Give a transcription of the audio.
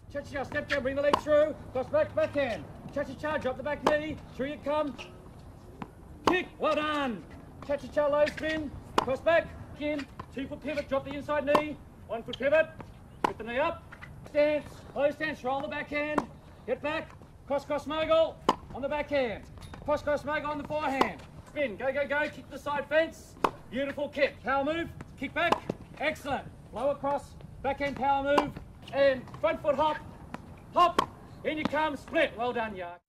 Cha-cha-cha, step down, bring the leg through. Cross back, backhand. Cha-cha-cha, drop the back knee. Through you come. Kick, well done. Cha-cha-cha, low spin. Cross back, in. 2 foot pivot, drop the inside knee. 1 foot pivot, lift the knee up. Stance, low stance, roll the backhand. Get back, cross mogul on the backhand. Cross mogul on the forehand. Spin, go, kick the side fence. Beautiful kick, power move, kick back, excellent. Lower cross, backhand power move, and front foot hop, in you come, split. Well done, Yark.